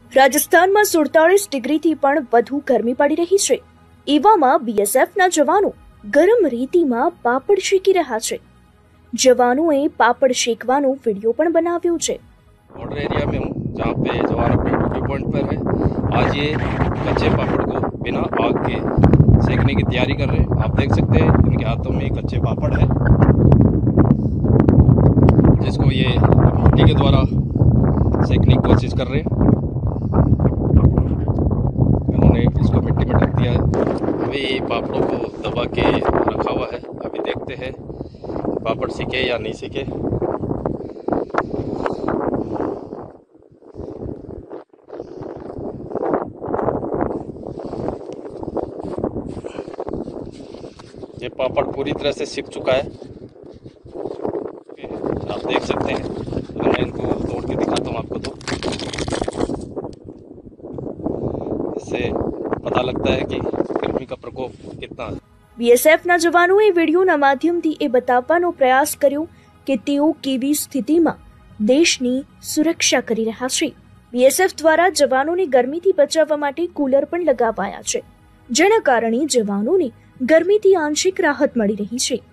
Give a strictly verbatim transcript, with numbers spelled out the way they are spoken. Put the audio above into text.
રાજસ્થાનમાં સુડતાલીસ ડિગ્રીથી પણ વધુ ગરમી પડી રહી છે। એવામાં બીએસએફના જવાનો ગરમ રેતીમાં પાપડ શેકી રહ્યા છે। જવાનોએ પાપડ શેકવાનો વીડિયો પણ બનાવ્યો છે। बॉर्डर एरिया में हूँ जहाँ पे जवान अपने ड्यूटी पॉइंट पर है। आज ये कच्चे पापड़ को बिना आग के सेकने की तैयारी कर रहे हैं। आप देख सकते हैं इनके हाथों में कच्चे पापड़ है जिसको ये मिट्टी के द्वारा सेकने की कोशिश कर रहे हैं। इन्होंने इसको मिट्टी में ढक दिया है। अभी पापड़ों को दबा के रखा हुआ है। अभी देखते हैं पापड़ सीखे या नहीं सीखे। ये पापड़ पूरी तरह से सिक चुका है। आप देख सकते हैं। मैं इनको तोड़ के दिखाता हूँ आपको। तो इससे पता लगता है कि गर्मी का प्रकोप कितना है। બીએસએફના જવાનોએ વીડિયોના માધ્યમથી એ બતાવવાનો પ્રયાસ કર્યો કે તેઓ કેવી સ્થિતિમાં દેશની સુરક્ષા કરી રહ્યા છે। બીએસએફ દ્વારા જવાનોને ગરમીથી બચાવવા માટે કુલર પણ લગાવાયા છે, જેના કારણે જવાનોને ગરમીથી આંશિક રાહત મળી રહી છે।